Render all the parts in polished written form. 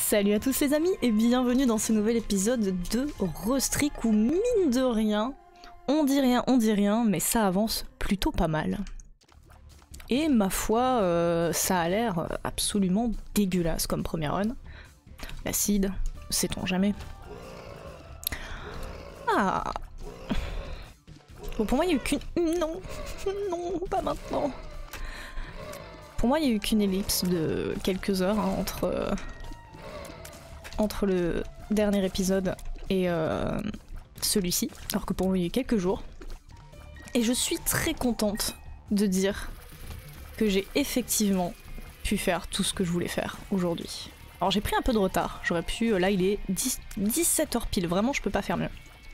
Salut à tous les amis et bienvenue dans ce nouvel épisode de Rustrik où mine de rien, on dit rien, mais ça avance plutôt pas mal. Et ma foi, ça a l'air absolument dégueulasse comme première run. L'acide, sait-on jamais. Ah. Bon, pour moi il y a eu qu'une... Non, non, pas maintenant. Pour moi il y a eu qu'une ellipse de quelques heures hein, entre le dernier épisode et celui-ci, alors que pour moi il y a eu quelques jours. Et je suis très contente de dire que j'ai effectivement pu faire tout ce que je voulais faire aujourd'hui. Alors j'ai pris un peu de retard, j'aurais pu, là il est 17h pile, vraiment je peux pas faire mieux.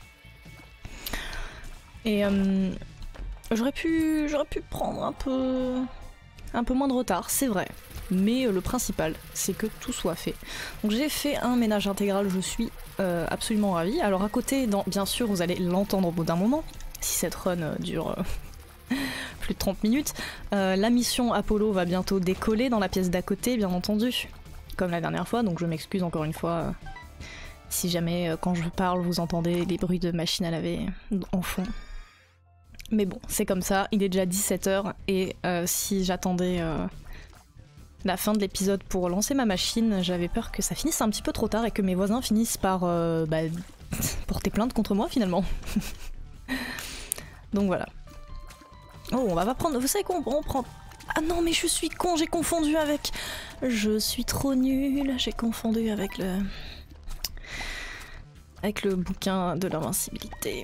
Et j'aurais pu prendre un peu moins de retard, c'est vrai. Mais le principal, c'est que tout soit fait. Donc j'ai fait un ménage intégral, je suis absolument ravie. Alors à côté, bien sûr, vous allez l'entendre au bout d'un moment, si cette run dure plus de 30 minutes. La mission Apollo va bientôt décoller dans la pièce d'à côté, bien entendu, comme la dernière fois, donc je m'excuse encore une fois si jamais quand je parle vous entendez des bruits de machine à laver en fond. Mais bon, c'est comme ça, il est déjà 17h et si j'attendais la fin de l'épisode pour lancer ma machine, j'avais peur que ça finisse un petit peu trop tard et que mes voisins finissent par porter plainte contre moi finalement. Donc voilà. Oh, on va pas prendre... Vous savez quoi, on prend... Ah non mais je suis con, j'ai confondu avec... Je suis trop nulle, j'ai confondu avec le... Avec le bouquin de l'invincibilité.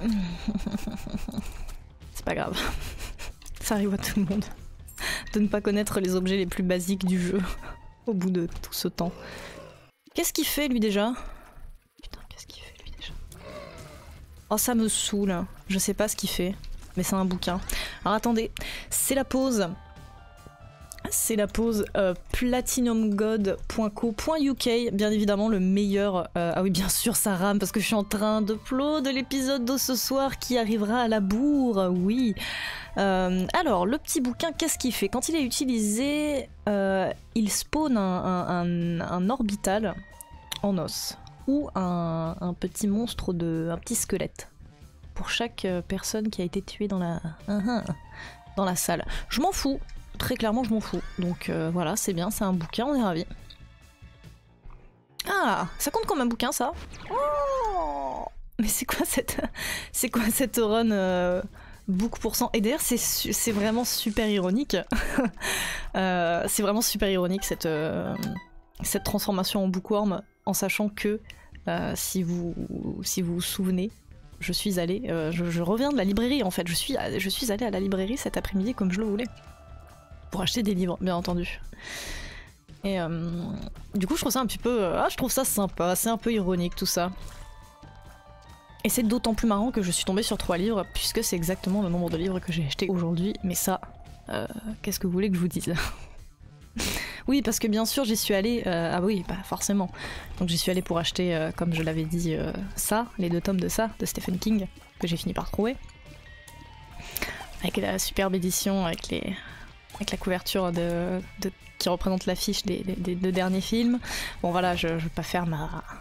C'est pas grave. Ça arrive à tout le monde. De ne pas connaître les objets les plus basiques du jeu au bout de tout ce temps. Qu'est-ce qu'il fait lui déjà? Putain, qu'est-ce qu'il fait lui déjà? Oh ça me saoule, je sais pas ce qu'il fait, mais c'est un bouquin. Alors attendez, c'est la pause. C'est la pause platinumgod.co.uk, bien évidemment le meilleur... ah oui bien sûr ça rame parce que je suis en train d'upload l'épisode de ce soir qui arrivera à la bourre, oui. Alors le petit bouquin qu'est-ce qu'il fait? Quand il est utilisé, il spawn un orbital en os ou un petit monstre un petit squelette pour chaque personne qui a été tuée dans la salle. Je m'en fous. Très clairement je m'en fous, donc voilà c'est bien, c'est un bouquin, on est ravis. Ah, ça compte comme un bouquin ça? Oh, mais c'est quoi cette run book %? Et d'ailleurs c'est vraiment super ironique. C'est vraiment super ironique cette transformation en bookworm, en sachant que si vous vous souvenez, je suis allée, je reviens de la librairie en fait, je suis allée à la librairie cet après-midi comme je le voulais. Pour acheter des livres, bien entendu. Et du coup, je trouve ça un petit peu... je trouve ça sympa, c'est un peu ironique tout ça. Et c'est d'autant plus marrant que je suis tombée sur 3 livres, puisque c'est exactement le nombre de livres que j'ai acheté aujourd'hui. Mais ça, qu'est-ce que vous voulez que je vous dise? Oui, parce que bien sûr, j'y suis allée... ah oui, bah forcément. Donc j'y suis allée pour acheter, comme je l'avais dit, ça, les 2 tomes de ça, de Stephen King, que j'ai fini par trouver. Avec la superbe édition, avec la couverture qui représente l'affiche des 2 derniers films. Bon voilà, je veux pas faire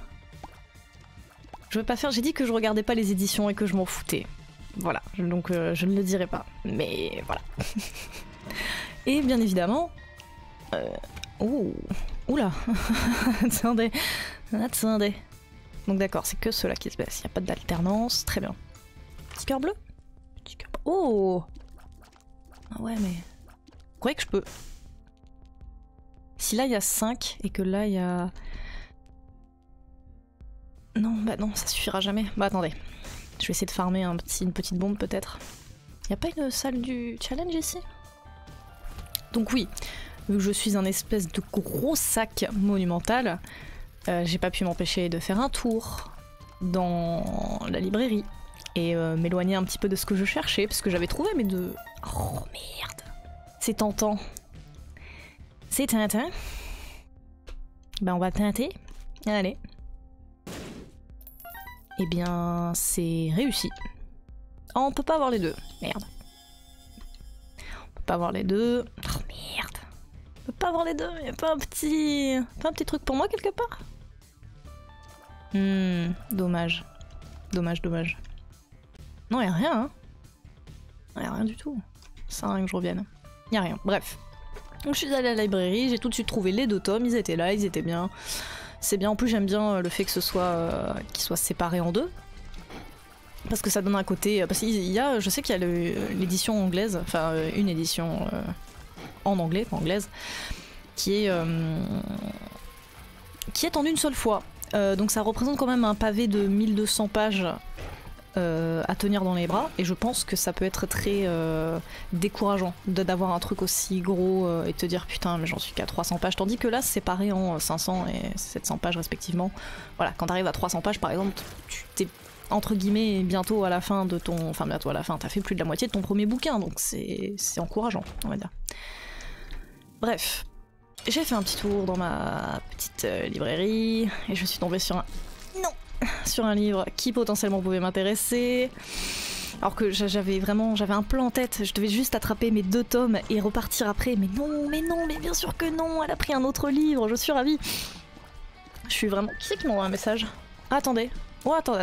j'ai dit que je regardais pas les éditions et que je m'en foutais. Voilà, donc je ne le dirai pas. Mais voilà. Et bien évidemment... Oh, oula. Attendez. Donc d'accord, c'est que ceux-là qui se baissent. Il n'y a pas d'alternance. Très bien. Petit cœur bleu. Oh. Ah ouais, mais... Vous croyez que je peux... Si là il y a 5 et que là il y a... Non, bah non, ça suffira jamais. Bah attendez, je vais essayer de farmer une petite bombe peut-être. Y a pas une salle du challenge ici? Donc oui, vu que je suis un espèce de gros sac monumental, j'ai pas pu m'empêcher de faire un tour dans la librairie et m'éloigner un petit peu de ce que je cherchais, parce que j'avais trouvé mes 2... Oh merde! C'est tentant. C'est Tintin. Ben on va teinter. Allez. Eh bien c'est réussi. Oh, on peut pas avoir les 2. Merde. On peut pas avoir les 2. Oh merde. On peut pas avoir les 2. Y'a pas un petit truc pour moi quelque part? Dommage. Dommage, dommage. Non, y'a rien, hein. Y'a rien du tout. Ça sert à rien que je revienne. Y'a rien, bref. Donc je suis allée à la librairie, j'ai tout de suite trouvé les 2 tomes, ils étaient là, ils étaient bien. C'est bien, en plus j'aime bien le fait que ce soit qu'ils soient séparés en 2. Parce que ça donne un côté... Parce qu'il y a, je sais qu'il y a l'édition anglaise, enfin une édition en anglais, pas anglaise, qui est en une seule fois. Donc ça représente quand même un pavé de 1200 pages à tenir dans les bras, et je pense que ça peut être très décourageant d'avoir un truc aussi gros et te dire putain mais j'en suis qu'à 300 pages, tandis que là c'est séparé en 500 et 700 pages respectivement. Voilà, quand t'arrives à 300 pages par exemple, tu t'es entre guillemets bientôt à la fin de ton... Enfin bientôt à la fin, t'as fait plus de la moitié de ton premier bouquin, donc c'est encourageant on va dire. Bref, j'ai fait un petit tour dans ma petite librairie et je suis tombée sur un livre qui potentiellement pouvait m'intéresser. Alors que j'avais un plan en tête, je devais juste attraper mes 2 tomes et repartir après, mais non, mais bien sûr que non, elle a pris un autre livre, je suis ravie. Je suis vraiment... Qui c'est qui m'envoie un message? Ah, attendez. Oh, attendez.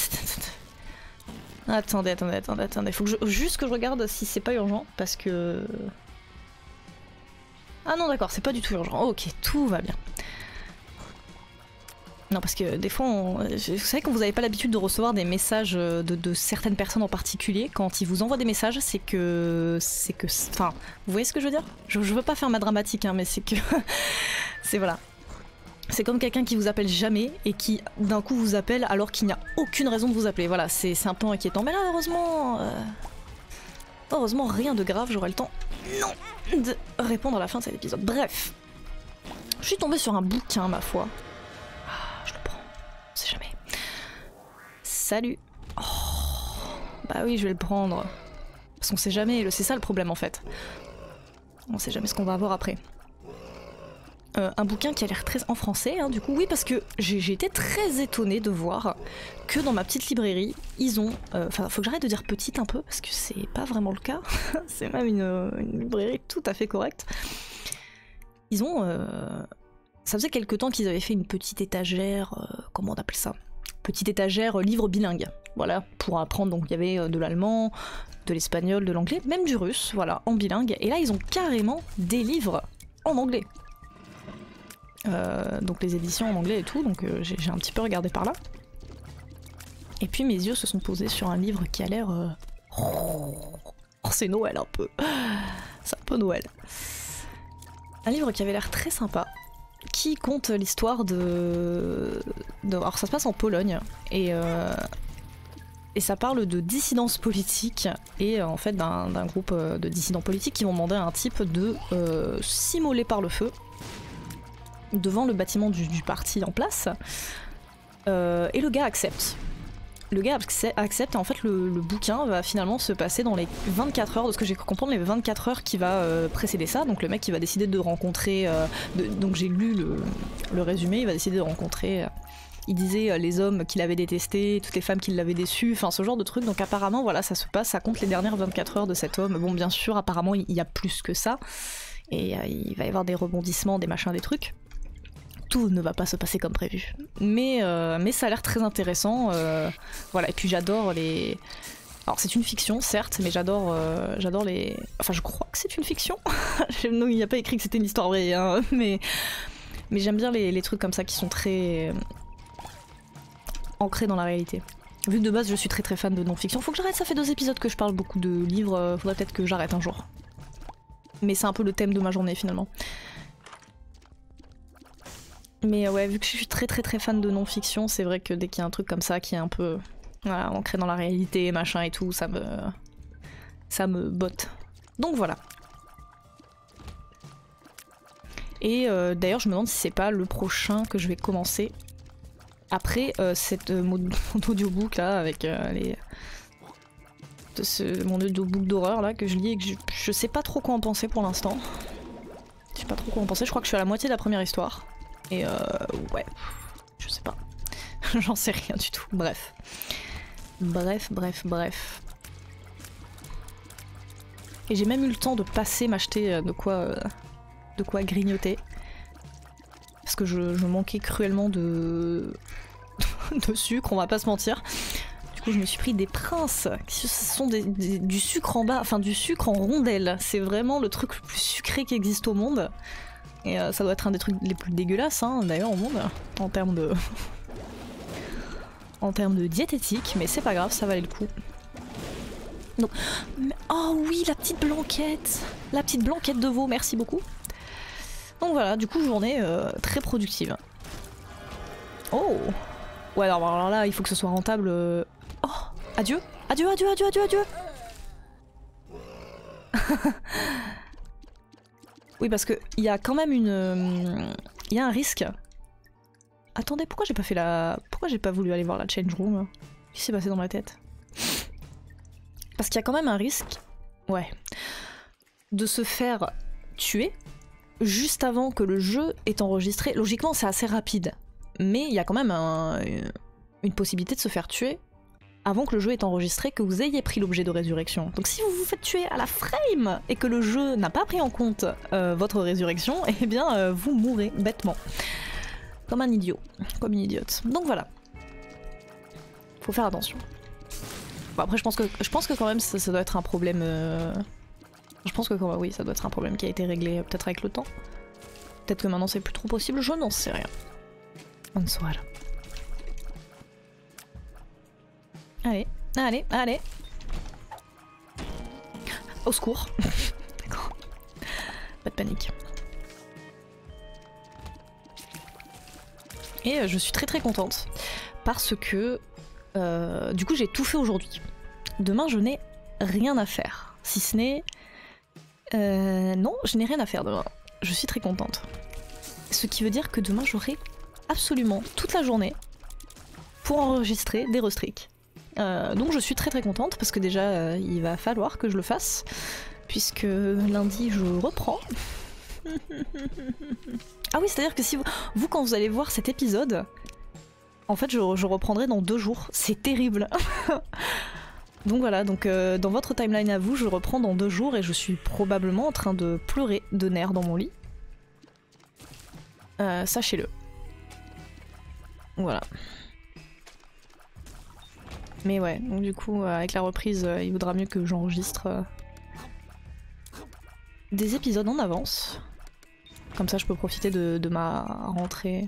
Attendez. Faut que juste que je regarde si c'est pas urgent, parce que... Ah non, d'accord, c'est pas du tout urgent. Ok, tout va bien. Non, parce que des fois, vous savez quand vous n'avez pas l'habitude de recevoir des messages de certaines personnes en particulier, quand ils vous envoient des messages, c'est que... Enfin, vous voyez ce que je veux dire? Je veux pas faire ma dramatique, hein, mais c'est que... c'est voilà. C'est comme quelqu'un qui vous appelle jamais et qui d'un coup vous appelle alors qu'il n'y a aucune raison de vous appeler. Voilà, c'est un peu inquiétant. Mais là, heureusement, rien de grave, j'aurai le temps de répondre à la fin de cet épisode. Bref, je suis tombée sur un bouquin, ma foi. Je le prends, on sait jamais. Salut. Oh, bah oui, je vais le prendre. Parce qu'on sait jamais, c'est ça le problème en fait. On sait jamais ce qu'on va avoir après. Un bouquin qui a l'air très en français, hein, du coup, oui, parce que j'ai été très étonnée de voir que dans ma petite librairie, ils ont... Enfin, faut que j'arrête de dire petite un peu, parce que c'est pas vraiment le cas. C'est même une librairie tout à fait correcte. Ils ont... Ça faisait quelque temps qu'ils avaient fait une petite étagère... comment on appelle ça? Petite étagère livre bilingue. Voilà, pour apprendre, donc il y avait de l'allemand, de l'espagnol, de l'anglais, même du russe, voilà, en bilingue. Et là, ils ont carrément des livres en anglais. Donc les éditions en anglais et tout, donc j'ai un petit peu regardé par là. Et puis mes yeux se sont posés sur un livre qui a l'air... Oh, c'est Noël un peu. C'est un peu Noël. Un livre qui avait l'air très sympa, qui compte l'histoire Alors ça se passe en Pologne, et ça parle de dissidence politique, et en fait d'un groupe de dissidents politiques qui vont demander à un type de s'immoler par le feu devant le bâtiment du parti en place, et le gars accepte. Le gars accepte, et en fait le bouquin va finalement se passer dans les 24 heures, de ce que j'ai cru comprendre, les 24 heures qui va précéder ça. Donc le mec qui va décider de rencontrer, donc j'ai lu le résumé, il va décider de rencontrer, il disait les hommes qu'il avait détestés, toutes les femmes qui l'avaient déçu, enfin ce genre de truc. Donc apparemment voilà, ça se passe, ça compte les dernières 24 heures de cet homme. Bon bien sûr apparemment il y a plus que ça, et il va y avoir des rebondissements, des machins, des trucs. Tout ne va pas se passer comme prévu. Mais ça a l'air très intéressant. Voilà, et puis j'adore les... Alors c'est une fiction, certes, mais j'adore les... Enfin, je crois que c'est une fiction. Non, il n'y a pas écrit que c'était une histoire vraie, hein, mais j'aime bien les trucs comme ça qui sont très ancrés dans la réalité. Vu que de base, je suis très très fan de non-fiction. Faut que j'arrête, ça fait 2 épisodes que je parle beaucoup de livres. Faudrait peut-être que j'arrête un jour. Mais c'est un peu le thème de ma journée, finalement. Mais ouais, vu que je suis très très très fan de non-fiction, c'est vrai que dès qu'il y a un truc comme ça qui est un peu voilà, ancré dans la réalité, machin et tout, ça me botte. Donc voilà. Et d'ailleurs, je me demande si c'est pas le prochain que je vais commencer après mon audiobook là, avec mon audiobook d'horreur là que je lis et que je sais pas trop quoi en penser pour l'instant. Je sais pas trop quoi en penser, je crois que je suis à la moitié de la première histoire. Et ouais, je sais pas. J'en sais rien du tout. Bref. Bref. Et j'ai même eu le temps de passer m'acheter de quoi grignoter. Parce que je manquais cruellement de de sucre, on va pas se mentir. Du coup je me suis pris des princes, ce sont du sucre en bas, enfin du sucre en rondelles. C'est vraiment le truc le plus sucré qui existe au monde. Et ça doit être un des trucs les plus dégueulasses hein, d'ailleurs au monde, en termes de... en termes de diététique, mais c'est pas grave, ça valait le coup. Donc, oh oui, la petite blanquette de veau, merci beaucoup. Donc voilà, du coup journée très productive. Oh ouais alors là, il faut que ce soit rentable. Oh, adieu, adieu, adieu, adieu, adieu, adieu. Oui, parce que il y a quand même une, il y a un risque. Attendez, pourquoi j'ai pas fait la, pourquoi j'ai pas voulu aller voir la change room? Qu'est-ce qui s'est passé dans ma tête? Parce qu'il y a quand même un risque, ouais, de se faire tuer juste avant que le jeu est enregistré. Logiquement, c'est assez rapide, mais il y a quand même une possibilité de se faire tuer avant que le jeu est enregistré, que vous ayez pris l'objet de résurrection. Donc si vous vous faites tuer à la frame et que le jeu n'a pas pris en compte votre résurrection, eh bien vous mourrez bêtement. Comme un idiot, comme une idiote. Donc voilà. Faut faire attention. Bon, après je pense que quand même ça doit être un problème... Je pense que oui, ça doit être un problème qui a été réglé peut-être avec le temps. Peut-être que maintenant c'est plus trop possible, je n'en sais rien. On soit là. Allez, allez, allez. Au secours. D'accord. Pas de panique. Et je suis très très contente parce que du coup j'ai tout fait aujourd'hui. Demain je n'ai rien à faire. Si ce n'est... non, je n'ai rien à faire demain. Je suis très contente. Ce qui veut dire que demain j'aurai absolument toute la journée pour enregistrer des restricts. Donc je suis très très contente parce que déjà il va falloir que je le fasse puisque lundi je reprends. Ah oui, c'est à dire que si vous quand vous allez voir cet épisode, en fait je reprendrai dans 2 jours. C'est terrible. Donc voilà, donc dans votre timeline à vous je reprends dans 2 jours et je suis probablement en train de pleurer de nerfs dans mon lit. Sachez-le. Voilà. Mais ouais, donc du coup, avec la reprise, il vaudra mieux que j'enregistre des épisodes en avance. Comme ça, je peux profiter de ma rentrée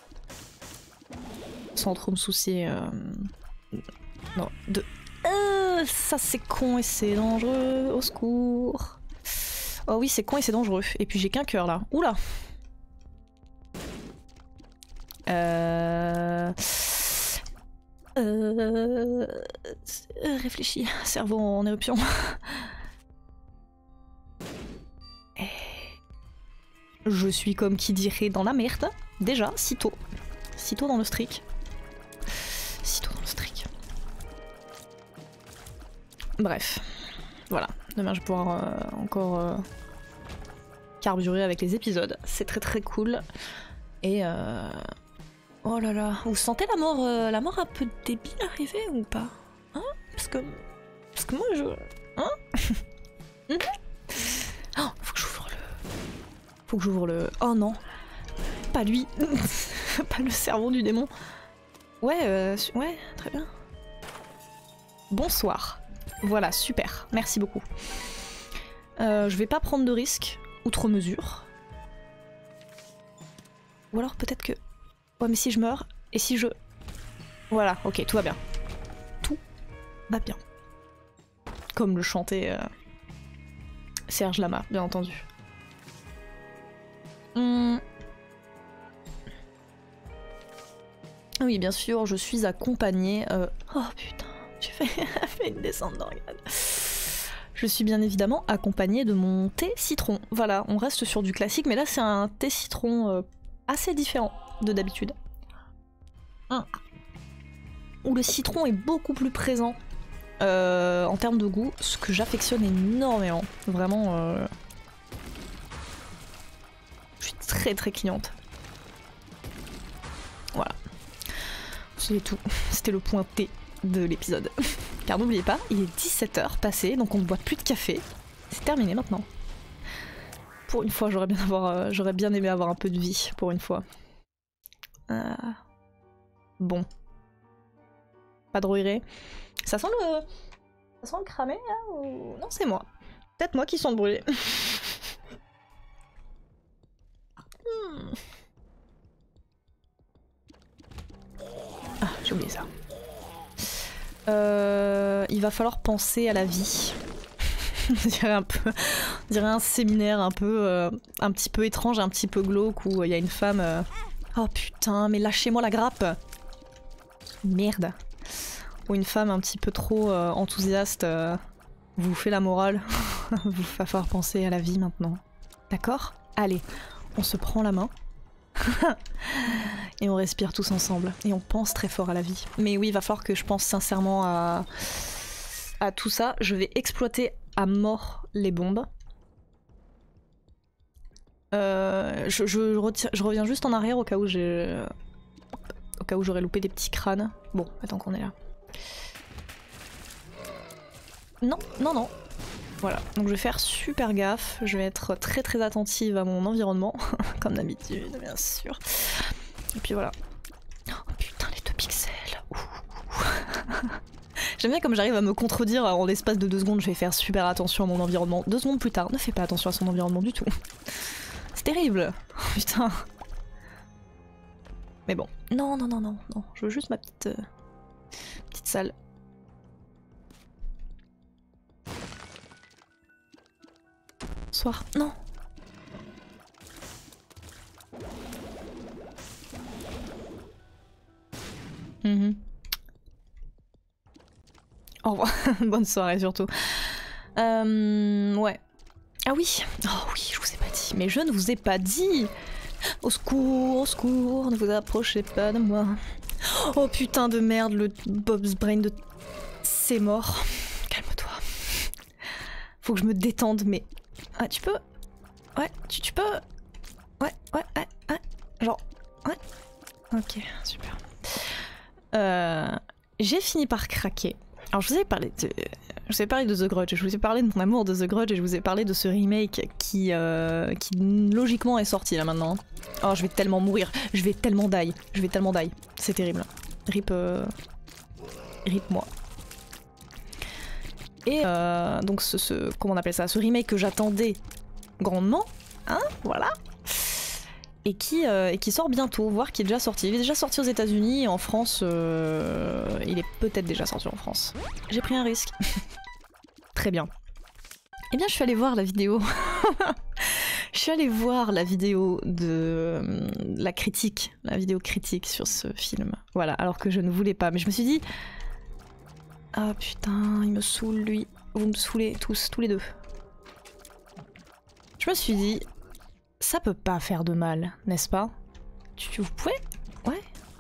sans trop me soucier. Non, de... ça c'est con et c'est dangereux, au secours. Oh oui, c'est con et c'est dangereux. Et puis j'ai qu'un cœur là. Oula. Réfléchis, cerveau en éruption. Je suis comme qui dirait dans la merde. Déjà, sitôt. Sitôt dans le streak. Sitôt dans le streak. Bref. Voilà. Demain, je vais pouvoir encore carburer avec les épisodes. C'est très très cool. Et oh là là. Vous sentez la mort un peu débile arriver ou pas? Hein? Parce que moi je... Hein? Oh, faut que j'ouvre le... Oh non. Pas lui. Pas le cerveau du démon. Ouais, ouais, très bien. Bonsoir. Voilà, super. Merci beaucoup. Je vais pas prendre de risques, outre mesure. Ou alors peut-être que... Ouais, mais si je meurs, et si je... Voilà, ok, tout va bien. Tout va bien. Comme le chantait Serge Lama, bien entendu. Oui, bien sûr, je suis accompagnée... Oh putain, j'ai fait une descente d'organes. Je suis bien évidemment accompagnée de mon thé citron. Voilà, on reste sur du classique, mais là c'est un thé citron assez différent de d'habitude. Où le citron est beaucoup plus présent en termes de goût, ce que j'affectionne énormément. Vraiment, je suis très très cliente. Voilà. C'est tout. C'était le point T de l'épisode. Car n'oubliez pas, il est 17 h passé, donc on ne boit plus de café. C'est terminé maintenant. Pour une fois, j'aurais bien aimé avoir un peu de vie, pour une fois. Bon. Pas de regret. Ça sent le... Ça sent le cramé là ou... Non c'est moi. Peut-être moi qui sens le brûlé. Ah, j'ai oublié ça. Il va falloir penser à la vie. On dirait un séminaire un petit peu étrange, un petit peu glauque où il y a une femme... Oh putain, mais lâchez-moi la grappe! Merde. Ou une femme un petit peu trop enthousiaste vous fait la morale. Vous va falloir penser à la vie maintenant. D'accord? Allez, on se prend la main. Et on respire tous ensemble. Et on pense très fort à la vie. Mais oui, il va falloir que je pense sincèrement à tout ça. Je vais exploiter à mort les bombes. Je reviens juste en arrière au cas où j'aurais loupé des petits crânes. Bon, attends qu'on est là. Non, non, non. Voilà, donc je vais faire super gaffe. Je vais être très très attentive à mon environnement. Comme d'habitude, bien sûr. Et puis voilà. Oh putain, les 2 pixels. J'aime bien comme j'arrive à me contredire en l'espace de 2 secondes. Je vais faire super attention à mon environnement. 2 secondes plus tard, ne fais pas attention à son environnement du tout. C'est terrible. Oh, putain. Mais bon. Non, non, non, non, non. Je veux juste ma petite salle. Bonsoir. Non. Au revoir. Bonne soirée surtout. Ouais. Ah oui. Oh oui, je vous ai pas dit. Mais je ne vous ai pas dit. Au secours, ne vous approchez pas de moi. Oh putain de merde, le Bob's Brain de... C'est mort. Calme-toi. Faut que je me détende, mais... Ah, tu peux... Ouais, tu peux... Ouais. Genre... Ouais. Ok, super. J'ai fini par craquer. Alors je vous ai parlé de The Grudge, je vous ai parlé de mon amour de The Grudge et je vous ai parlé de ce remake qui logiquement est sorti là maintenant. Oh je vais tellement mourir, je vais tellement die, c'est terrible. Rip moi. Et donc comment on appelle ça, ce remake que j'attendais grandement, hein, voilà. Et qui sort bientôt, voire qui est déjà sorti. Il est déjà sorti aux États-Unis, en France, il est peut-être déjà sorti en France. J'ai pris un risque. Très bien. Eh bien, je suis allée voir la vidéo. Je suis allée voir la vidéo de la vidéo critique sur ce film. Voilà, alors que je ne voulais pas, mais je me suis dit, ah putain, il me saoule lui. Vous me saoulez tous les deux. Je me suis dit. Ça peut pas faire de mal, n'est-ce pas? Vous pouvez? Ouais.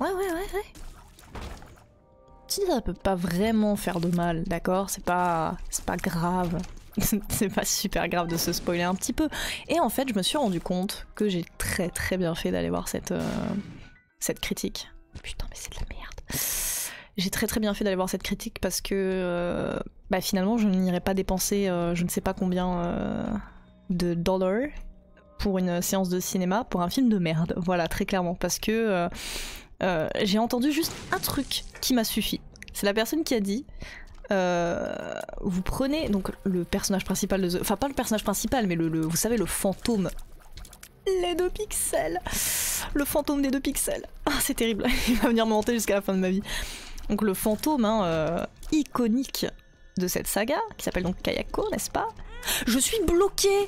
Si ça peut pas vraiment faire de mal, d'accord? C'est pas grave. C'est pas super grave de se spoiler un petit peu. Et en fait, je me suis rendu compte que j'ai très très bien fait d'aller voir cette critique. Putain, mais c'est de la merde. J'ai très très bien fait d'aller voir cette critique parce que finalement, je n'irai pas dépenser je ne sais pas combien de dollars pour une séance de cinéma, pour un film de merde. Voilà, très clairement. Parce que j'ai entendu juste un truc qui m'a suffi. C'est la personne qui a dit vous prenez donc le personnage principal de enfin pas le personnage principal, mais vous savez, le fantôme. Les 2 pixels. Le fantôme des 2 pixels. Ah, c'est terrible. Il va venir me hanter jusqu'à la fin de ma vie. Donc le fantôme iconique de cette saga, qui s'appelle donc Kayako, n'est-ce pas? Je suis bloquée.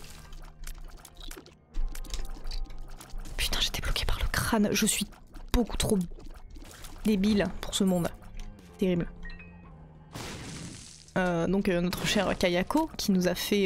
Putain, j'étais bloquée par le crâne. Je suis beaucoup trop débile pour ce monde. Terrible. Donc notre chère Kayako, qui nous a fait,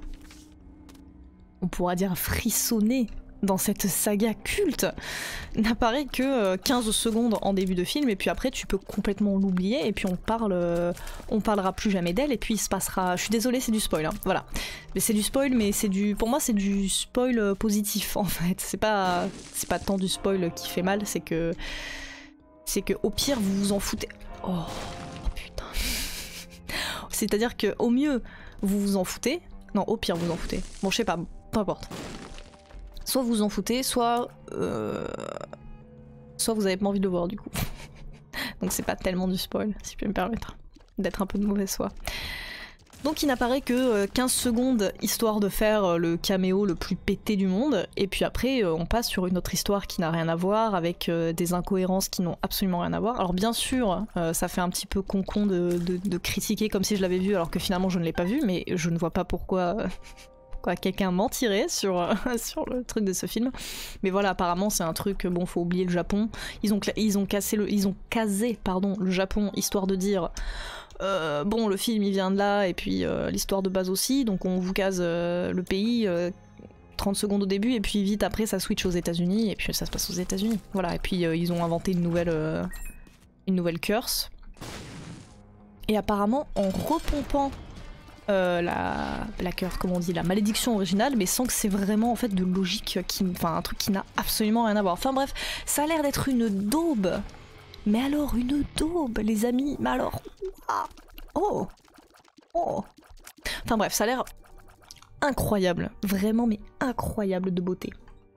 on pourra dire, frissonner dans cette saga culte, n'apparaît que 15 secondes en début de film, et puis après tu peux complètement l'oublier, et puis on parlera plus jamais d'elle, et puis il se passera... Je suis désolée, c'est du spoil, hein. Voilà. Mais c'est du spoil, mais pour moi c'est du spoil positif en fait. C'est pas tant du spoil qui fait mal, c'est que au pire vous vous en foutez. Oh putain. C'est-à-dire que au mieux vous vous en foutez, non au pire vous en foutez. Bon je sais pas, peu importe. Soit vous en foutez, soit vous avez pas envie de le voir du coup. Donc c'est pas tellement du spoil, si je peux me permettre d'être un peu de mauvaise foi. Donc il n'apparaît que 15 secondes histoire de faire le caméo le plus pété du monde, et puis après on passe sur une autre histoire qui n'a rien à voir, avec des incohérences qui n'ont absolument rien à voir. Alors bien sûr, ça fait un petit peu con-con de critiquer comme si je l'avais vu alors que finalement je ne l'ai pas vu, mais je ne vois pas pourquoi... quelqu'un mentirait sur, sur le truc de ce film. Mais voilà, apparemment c'est un truc, bon faut oublier le Japon. Ils ont casé le Japon histoire de dire bon le film il vient de là et puis l'histoire de base aussi, donc on vous case le pays 30 secondes au début et puis vite après ça switch aux États-Unis et puis ça se passe aux États-Unis. Voilà, et puis ils ont inventé une nouvelle curse. Et apparemment en repompant la curse, comment on dit, la malédiction originale, mais sans que c'est vraiment en fait de logique, enfin un truc qui n'a absolument rien à voir. Enfin bref, ça a l'air d'être une daube. Mais alors une daube, les amis. Mais alors, oh. Enfin bref, ça a l'air incroyable, vraiment mais incroyable de beauté.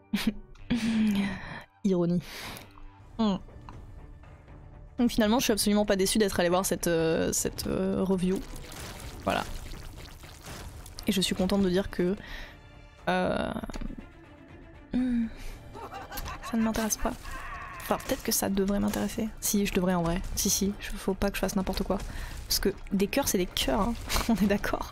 Ironie. Donc finalement, je suis absolument pas déçue d'être allée voir cette review. Voilà. Et je suis contente de dire que ça ne m'intéresse pas. Enfin, peut-être que ça devrait m'intéresser. Si, je devrais en vrai. Si, faut pas que je fasse n'importe quoi. Parce que des cœurs, c'est des cœurs, hein. On est d'accord.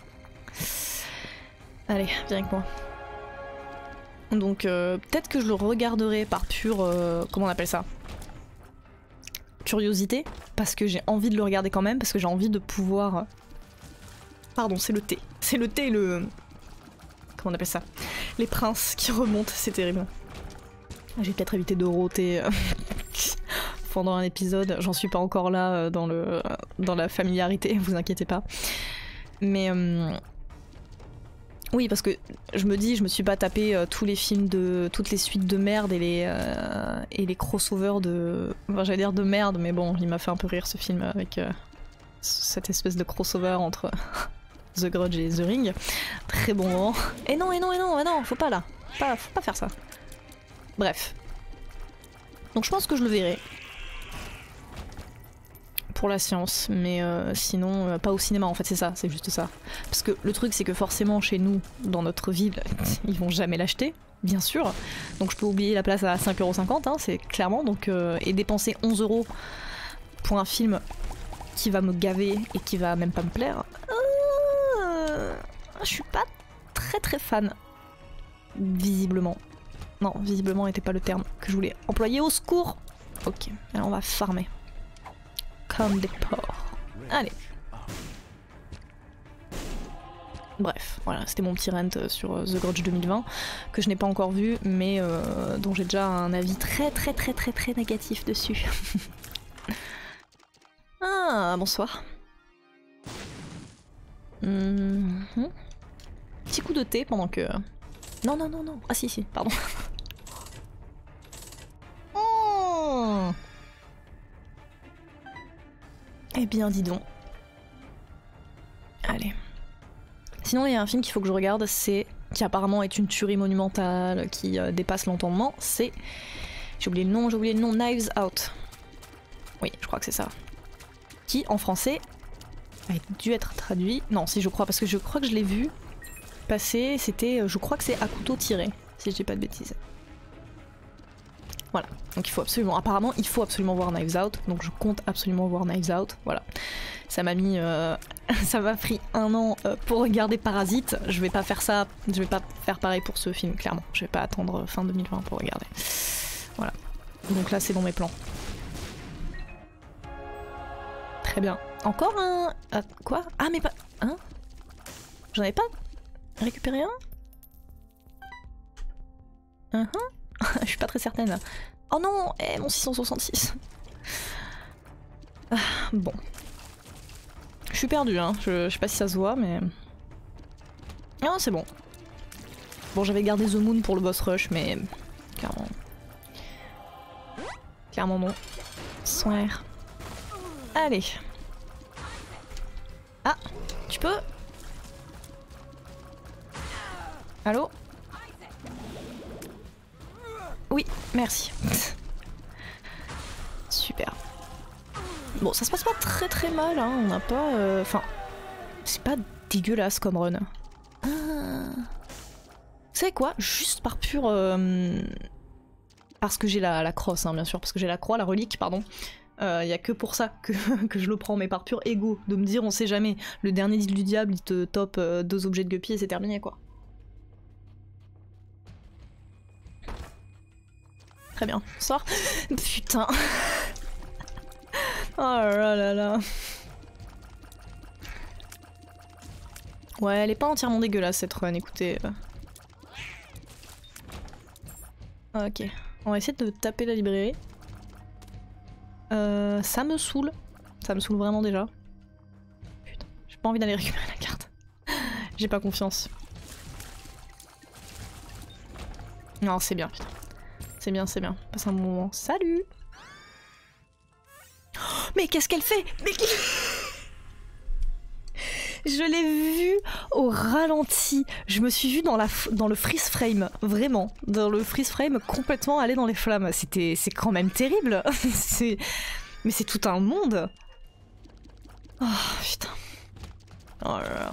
Allez, viens avec moi. Donc, peut-être que je le regarderai par pure... comment on appelle ça? Curiosité. Parce que j'ai envie de le regarder quand même, parce que j'ai envie de pouvoir... Pardon, c'est le thé. C'est le thé et le... Comment on appelle ça? Les princes qui remontent, c'est terrible. J'ai peut-être évité de rôter pendant un épisode. J'en suis pas encore là dans la familiarité, vous inquiétez pas. Mais... Oui, parce que je me suis pas tapé tous les films toutes les suites de merde et les crossovers de... Enfin, j'allais dire de merde, mais bon, il m'a fait un peu rire ce film avec cette espèce de crossover entre... The Grudge et The Ring. Très bon moment. Et non, faut pas là. Faut pas faire ça. Bref. Donc je pense que je le verrai. Pour la science, mais sinon pas au cinéma en fait, c'est ça, c'est juste ça. Parce que le truc c'est que forcément chez nous, dans notre ville, ils vont jamais l'acheter, bien sûr. Donc je peux oublier la place à 5,50€, hein, c'est clairement, donc et dépenser 11€ pour un film qui va me gaver et qui va même pas me plaire. Je suis pas très fan, visiblement. Non, visiblement n'était pas le terme que je voulais employer, au secours. Ok, alors on va farmer. Comme des porcs. Allez. Bref, voilà, c'était mon petit rant sur The Grudge 2020, que je n'ai pas encore vu, mais dont j'ai déjà un avis très négatif dessus. Ah, bonsoir. Petit coup de thé pendant que... Non. Ah si, pardon. Oh. Eh bien, dis donc. Allez. Sinon, il y a un film qu'il faut que je regarde, qui apparemment est une tuerie monumentale, qui dépasse l'entendement, c'est... J'ai oublié le nom, Knives Out. Oui, je crois que c'est ça. Qui, en français, a dû être traduit... Non, si je crois, parce que je crois que je l'ai vu passer, c'était... Je crois que c'est À couteau tiré, si je dis pas de bêtises. Voilà, donc il faut absolument... Apparemment, il faut absolument voir Knives Out, donc je compte absolument voir Knives Out, voilà. Ça m'a mis... ça m'a pris 1 an pour regarder Parasite, je vais pas faire ça, je vais pas faire pareil pour ce film, clairement. Je vais pas attendre fin 2020 pour regarder. Voilà. Donc là, c'est dans mes plans. Très bien. Encore un... Ah, quoi? Ah, mais pas... Hein? J'en avais pas récupéré un? Je suis pas très certaine. Oh non, mon 666. Bon. Je suis perdue, hein. Je sais pas si ça se voit, mais... Ah, c'est bon. Bon, j'avais gardé The Moon pour le boss rush, mais... Clairement... Clairement non. Soin. Allez. Ah, tu peux... Allô? Oui, merci. Super. Bon, ça se passe pas très mal, hein. On n'a pas... Enfin, c'est pas dégueulasse comme run. Ah. Vous savez quoi? Juste par pur... Parce que j'ai la crosse, hein, bien sûr. Parce que j'ai la croix, la relique, pardon. Y a que pour ça que je le prends, mais par pur ego. De me dire, on sait jamais. Le dernier deal du diable, il te top 2 objets de guppy et c'est terminé, quoi. Très bien. Sors. Putain. Oh là là là. Ouais, elle est pas entièrement dégueulasse cette run, écoutez. Ok. On va essayer de taper la librairie. Ça me saoule. Ça me saoule vraiment déjà. Putain, j'ai pas envie d'aller récupérer la carte. J'ai pas confiance. Non, c'est bien, putain. C'est bien, c'est bien. Passe un bon moment. Salut! Oh, mais qu'est-ce qu'elle fait? Mais je l'ai vue au ralenti. Je me suis vue dans le freeze frame. Vraiment. Dans le freeze frame complètement aller dans les flammes. C'est quand même terrible. Mais c'est tout un monde. Oh putain. Oh là là.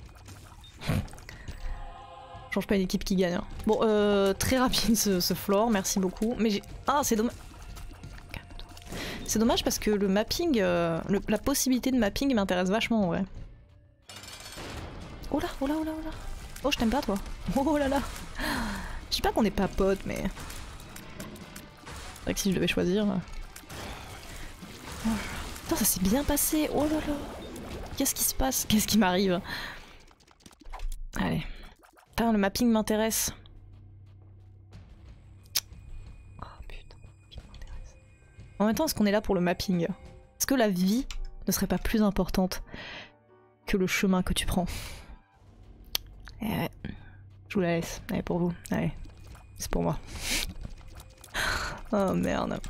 Change pas une équipe qui gagne. Hein. Bon, très rapide ce floor, merci beaucoup. Mais j'ai... Ah, c'est dommage. C'est dommage parce que le mapping, la possibilité de mapping m'intéresse vachement en vrai. Oh là, oh là, oh là, oh là. Oh, je t'aime pas toi. Oh là là. Je dis pas qu'on est pas potes, mais... C'est vrai que si je devais choisir... Oh. Putain, ça s'est bien passé. Oh là là. Qu'est-ce qui se passe? Qu'est-ce qui m'arrive? Allez. Putain, le mapping m'intéresse. Oh putain, le mapping m'intéresse. En même temps, est-ce qu'on est là pour le mapping? Est-ce que la vie ne serait pas plus importante que le chemin que tu prends? Eh ouais. Je vous la laisse. Allez, pour vous. Allez. C'est pour moi. Oh merde.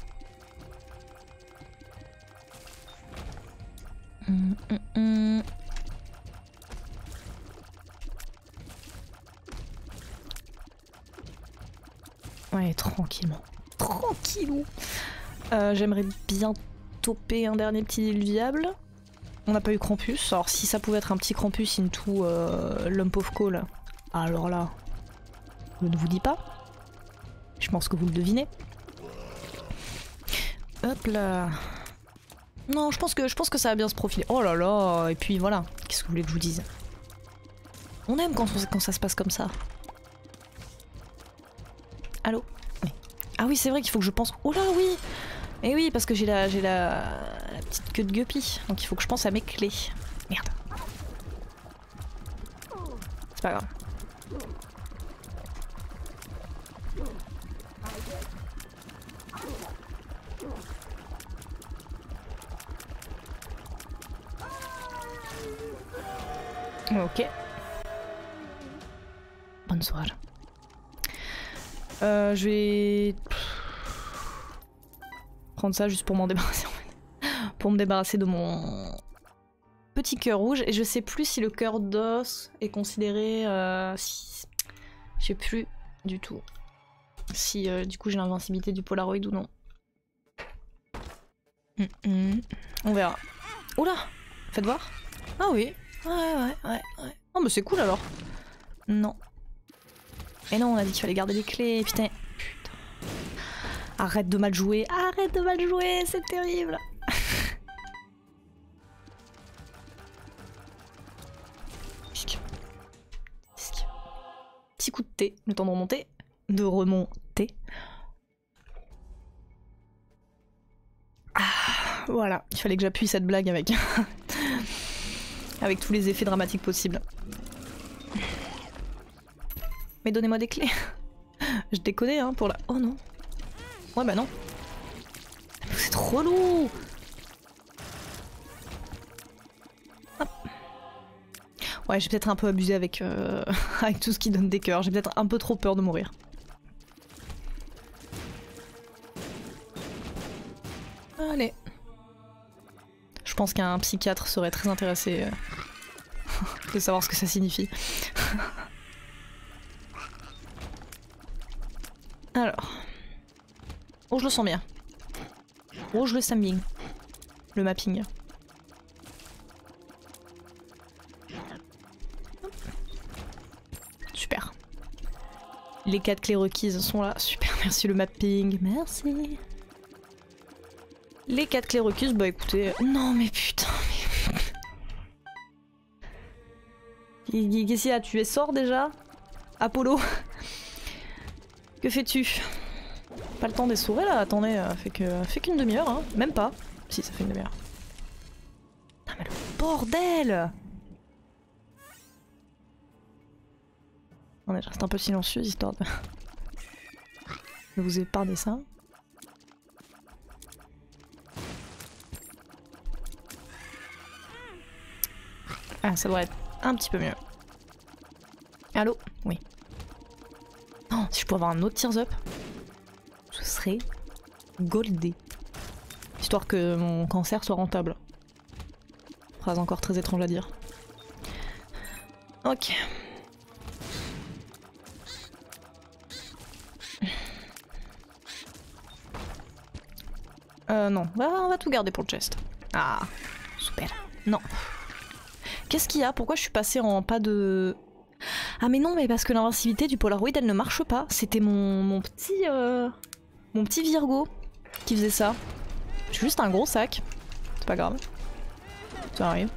Ouais, tranquillement. Tranquillou. J'aimerais bien toper un dernier petit diable. On n'a pas eu Krampus. Alors si ça pouvait être un petit Krampus into Lump of Coal, alors là, je ne vous dis pas. Je pense que vous le devinez. Hop là. Non, je pense que ça va bien se profiler. Oh là là, et puis voilà. Qu'est-ce que vous voulez que je vous dise? On aime quand ça se passe comme ça. Allô? Oui. Ah oui, c'est vrai qu'il faut que je pense... Oh là, oui! Et oui, parce que j'ai la petite queue de guppy. Donc il faut que je pense à mes clés. Merde. C'est pas grave. Ok. Bonne soirée. Je vais prendre ça juste pour m'en débarrasser en fait. Pour me débarrasser de mon petit cœur rouge. Et je sais plus si le cœur d'os est considéré... si... Je sais plus du tout. Si du coup j'ai l'invincibilité du Polaroid ou non. On verra. Oula! Faites voir. Ah oui. Ouais. Oh mais c'est cool alors. Non. Et non, on a dit qu'il fallait garder les clés, putain. Arrête de mal jouer, c'est terrible. Petit coup de thé, le temps de remonter, de remonter. Ah, voilà, il fallait que j'appuie cette blague avec... avec tous les effets dramatiques possibles. Mais donnez-moi des clés. Je déconnais hein pour la... Oh non. Ouais bah non. C'est trop lourd. Hop. Ouais j'ai peut-être un peu abusé avec, avec tout ce qui donne des cœurs. J'ai peut-être un peu trop peur de mourir. Allez. Je pense qu'un psychiatre serait très intéressé de savoir ce que ça signifie. Alors. Oh, je le sens bien. Oh, je le sens bien. le mapping. Super. Les 4 clés requises sont là. Super, merci le mapping. Merci. Les 4 clés requises, bah écoutez... Non mais putain, mais... Qu'est-ce qu'il y a? Tu es sort déjà? Apollo? Que fais-tu? Pas le temps d'essorer là, attendez, fait qu'une demi-heure, hein. Même pas. Si, ça fait une demi-heure. Putain mais le bordel! Attendez, je reste un peu silencieuse histoire de... de vous épargner ça. Ah, ça devrait être un petit peu mieux. Allô? Oui. Oh, si je pouvais avoir un autre Tears Up, ce serait goldé. Histoire que mon cancer soit rentable. Phrase encore très étrange à dire. Ok. Non. On va tout garder pour le chest. Ah, super. Non. Qu'est-ce qu'il y a? Pourquoi je suis passée en pas de... Ah mais non, mais parce que l'invincibilité du Polaroid, elle ne marche pas. C'était mon petit Virgo qui faisait ça. J'ai juste un gros sac. C'est pas grave. Ça arrive.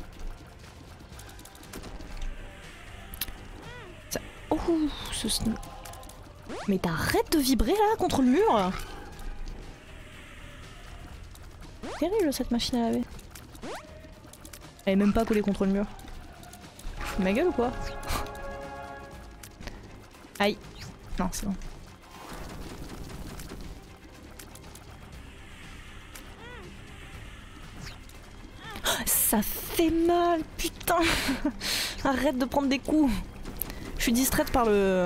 Ça... Oh, ce... Mais t'arrêtes de vibrer là contre le mur. Terrible cette machine à laver. Elle est même pas collée contre le mur. Je fous de ma gueule ou quoi? Aïe. Non, c'est bon. Ça fait mal, putain. Arrête de prendre des coups. Je suis distraite par le...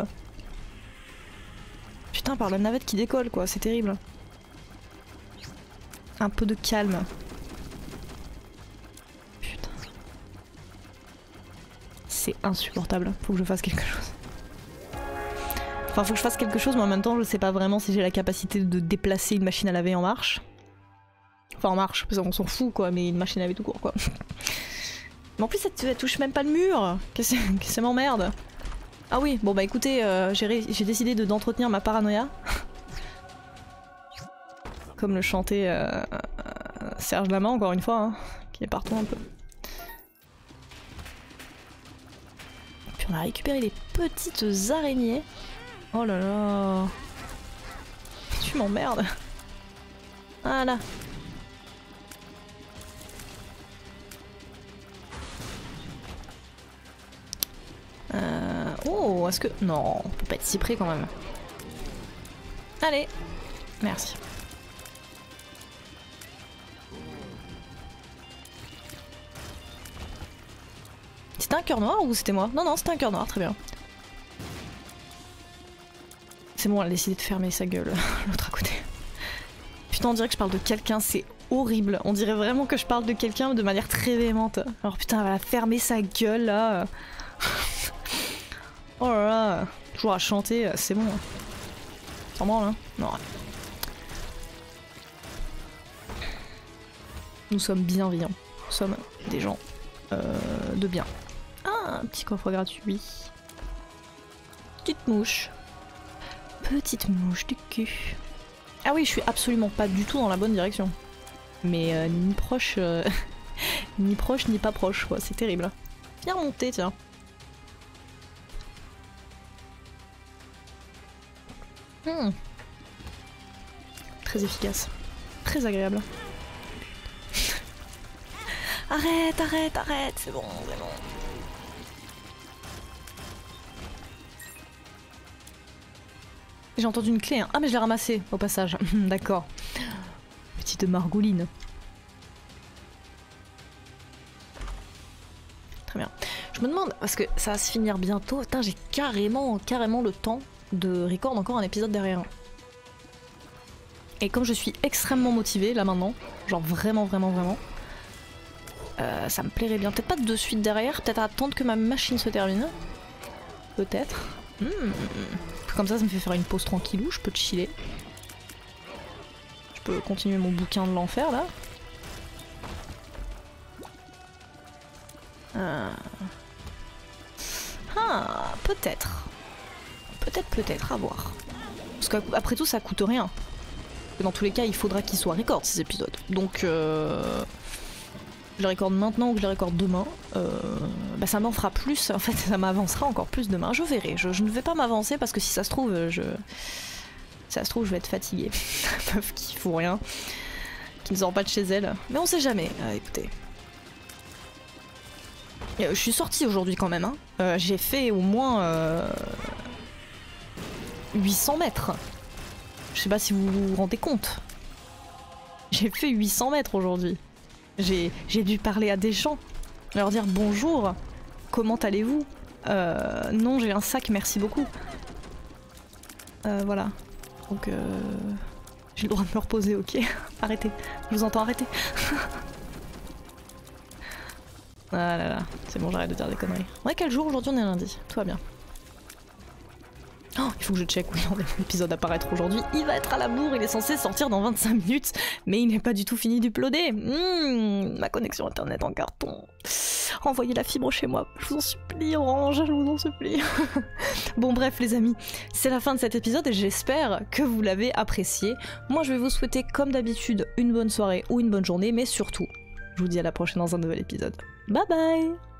Putain, par la navette qui décolle quoi, c'est terrible. Un peu de calme. Putain. C'est insupportable, faut que je fasse quelque chose. Enfin, faut que je fasse quelque chose, mais en même temps, je sais pas vraiment si j'ai la capacité de déplacer une machine à laver en marche. Enfin, en marche, parce qu'on s'en fout, quoi, mais une machine à laver tout court, quoi. Mais en plus, elle touche même pas le mur. Qu'est-ce que ça m'emmerde? Ah oui, bon bah écoutez, j'ai décidé d'entretenir ma paranoïa. Comme le chantait Serge Lama, encore une fois, hein, qui est partout un peu. Puis on a récupéré les petites araignées. Oh là là. Tu m'emmerdes. Voilà. Oh, est-ce que... Non, on peut pas être si près quand même. Allez. Merci. C'était un cœur noir ou c'était moi? Non, non, c'était un cœur noir, très bien. C'est bon, elle a décidé de fermer sa gueule, l'autre à côté. Putain, on dirait que je parle de quelqu'un, c'est horrible. On dirait vraiment que je parle de quelqu'un de manière très véhémente. Alors putain, elle va fermer sa gueule, là. Oh là là, toujours à chanter, c'est bon. Sans branle, hein? Non. Nous sommes bienveillants. Nous sommes des gens de bien. Ah, un petit coffre gratuit. Petite mouche. Petite mouche du cul. Ah oui, je suis absolument pas du tout dans la bonne direction. Mais ni proche, ni proche ni pas proche, quoi. C'est terrible. Viens remonter, tiens. Très efficace. Très agréable. Arrête, arrête, arrête, c'est bon, c'est bon. J'ai entendu une clé, hein. Ah mais je l'ai ramassée au passage, d'accord. Petite margouline. Très bien. Je me demande, parce que ça va se finir bientôt, putain j'ai carrément le temps de record encore un épisode derrière. Et comme je suis extrêmement motivée là maintenant, genre vraiment, ça me plairait bien. Peut-être pas de suite derrière, peut-être attendre que ma machine se termine. Peut-être. Comme ça me fait faire une pause tranquillou, je peux chiller. Je peux continuer mon bouquin de l'enfer là. Ah, peut-être. Peut-être, à voir. Parce qu'après tout, ça coûte rien. Dans tous les cas, il faudra qu'ils soient record ces épisodes. Donc, je les recorde maintenant ou que je les recorde demain. Bah ça m'en fera plus, en fait, ça m'avancera encore plus demain. Je verrai. Je ne vais pas m'avancer parce que si ça se trouve, je vais être fatiguée. La meuf qui fout rien, qui ne sort pas de chez elle. Mais on sait jamais. Écoutez. Je suis sortie aujourd'hui quand même. Hein. J'ai fait au moins 800 mètres. Je sais pas si vous vous rendez compte. J'ai fait 800 mètres aujourd'hui. J'ai dû parler à des gens, leur dire bonjour, comment allez-vous? Non, j'ai un sac, merci beaucoup. Voilà. Donc, j'ai le droit de me reposer, ok? Arrêtez. Je vous entends, arrêtez. Ah là là, c'est bon, j'arrête de dire des conneries. Ouais, quel jour aujourd'hui? On est lundi, tout va bien. Oh, il faut que je check où l'épisode apparaître aujourd'hui. Il va être à la bourre, il est censé sortir dans 25 minutes, mais il n'est pas du tout fini d'uploader. Ma connexion internet en carton. Renvoyez la fibre chez moi, je vous en supplie, Orange, je vous en supplie. Bon bref les amis, c'est la fin de cet épisode et j'espère que vous l'avez apprécié. Moi je vais vous souhaiter comme d'habitude une bonne soirée ou une bonne journée, mais surtout, je vous dis à la prochaine dans un nouvel épisode. Bye bye!